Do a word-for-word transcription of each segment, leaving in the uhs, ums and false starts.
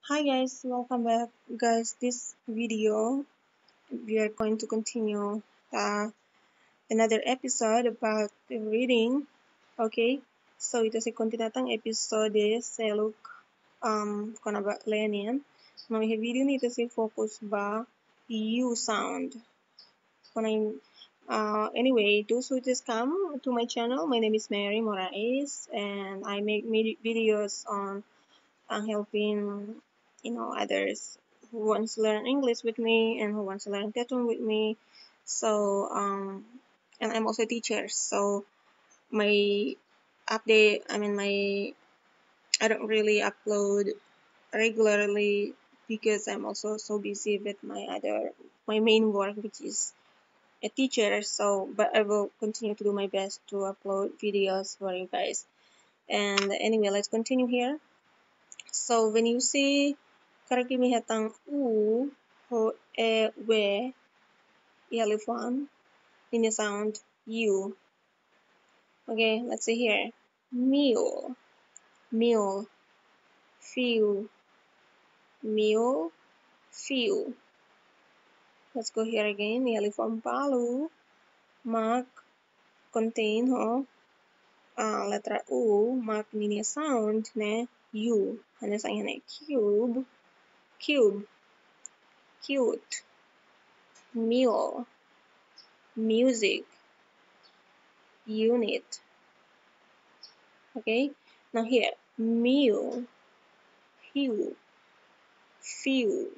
Hi guys, welcome back guys. This video we are going to continue uh, another episode about the reading. Okay, so ito si kontinatang episode sa look um kuna ba lenian. Mga video nito si focus ba U sound. Kuna uh, anyway, those who just come to my channel, my name is Mary Moraes and I make videos on I'm helping, you know, others who wants to learn English with me and who wants to learn Tetum with me. So, um, and I'm also a teacher. So my update, I mean, my I don't really upload regularly because I'm also so busy with my other my main work, which is a teacher. So, but I will continue to do my best to upload videos for you guys. And anyway, let's continue here. So when you see karagimi hatang u, ho, e, we, elephant, in the sound u. Okay, let's see here. Meal, meal, feel, meal, feel. Let's go here again. Elephant palu, mark, contain ho. Uh, letra u, mark nini sound ne u. Ano sa ne cube, cube, cute, meal, music, unit. Okay, now here meal, hue, few,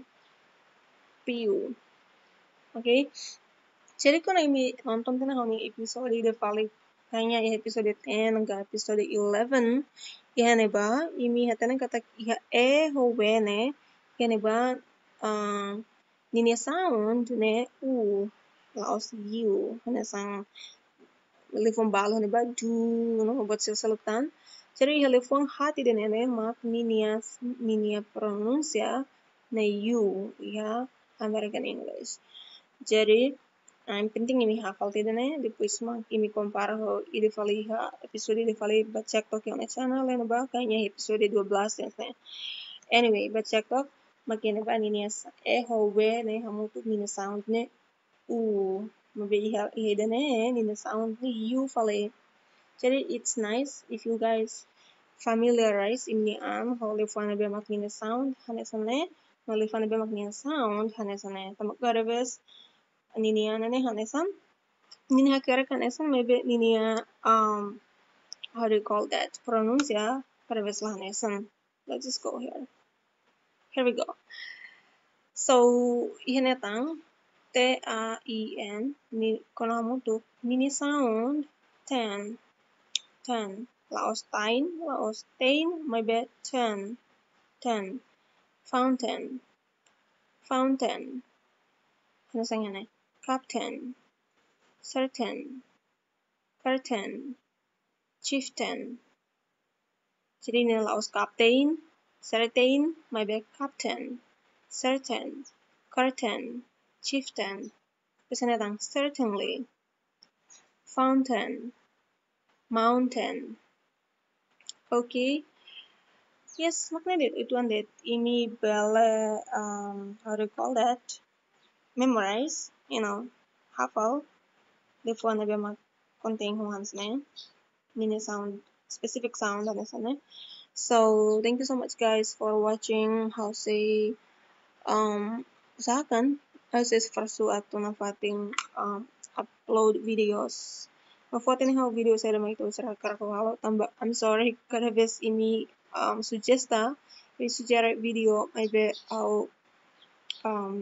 pew. Okay, jadi kung naimi nonton ka na kami episode de paling kayaknya ya episode ten hanggang episode eleven ya ne ba imi hatanan kata iha e ho wene ya ne ba um, nini sound ne u laos u hana sang telefon balo ne ba du no buat seselutan jadi telefon hati de nene mak ninia ninia pronuncia na u ya American English. Jadi ang penting ini hafal tidak ne depois mak imi compara ho ide fali ha episode ide fali bacak tok yang channel ne ba kayaknya episode twelve ya ne. Anyway, bacak tok makin ba ninia e ho we ne hamu tu nini sound ne u mabili iheda ne nini sound ne u fali. Jadi it's nice if you guys familiarize ini am holy fana be maknina sound hanesane holy fana be maknina sound hanesane tamak garabes nini anane hanesan nini hakara hanesan maybe nini um how do you call that pronuncia garabes lah hanesan. Let's just go here. Here we go. So ihanetang T A I N ni konamu tu nini sound ten ten. Laostain, Laostain, my bad, ten, ten. Fountain, fountain. Ano sa nga Captain, certain, curtain, chieftain. Jadi ni laos captain, certain, my bad, captain, certain, curtain, chieftain. Kasi natang certainly, fountain, mountain. Okay. Yes, maknanya itu andet ini bela um how do you call that? Memorize, you know, hafal. The phone na mag contain hans na mini sound specific sound na sana. So thank you so much guys for watching how say um usahakan how say farsu ato na fating um upload videos. Mafotin how video saya may ito sa karakawalo tamba. I'm sorry kada bes ini um suggesta may suggest video may be how um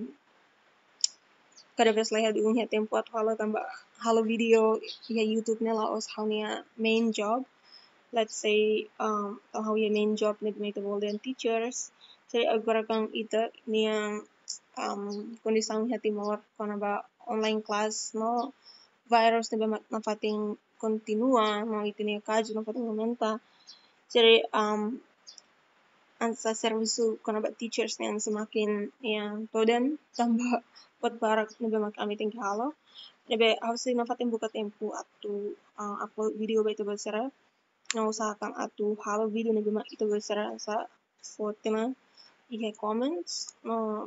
kada bes lah di unya tempo at halo tamba halo video ya YouTube nila os how niya main job. Let's say um how your main job need may golden teachers. Jadi agora kang ita niyang um kondisang hati more kono ba online class no virus na ba nafating kontinua no ito niya kajo na fating momenta. Jadi um ang sa servisu kono ba teachers niyan semakin yang toden tamba pot barak na ba mag-amiting halo. Nabe harus na fating buka tempo atu uh, upload video ba ito ba sara na usahakan atu halo video na ba ito ba sara sa foto na ihe comments. Uh,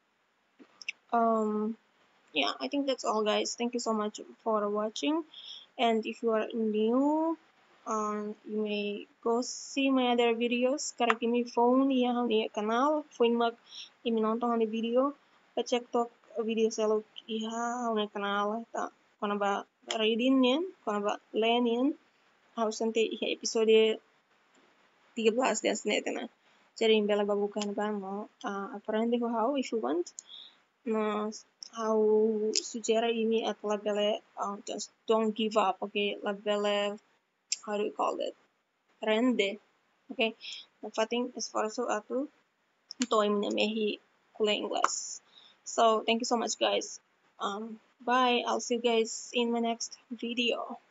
um, yeah, I think that's all, guys. Thank you so much for watching. And if you are new, um, you may go see my other videos. Karena kami phone iya ni kanal, phone mag imi nonton ni video. Pacek tok video selalu iya ni kanal. Ta kono ba reading yan, kono ba len yan. Harus nanti iya episode tiga belas dan senetina. Jadi bela babukan ba mo uh, aprende ko how if you want. No, how suggera ini at la belle uh, just don't give up, okay? La belle, how do you call it? Rende, okay? Nafating esforzo atu to mehi kula English. So thank you so much, guys. Um, bye. I'll see you guys in my next video.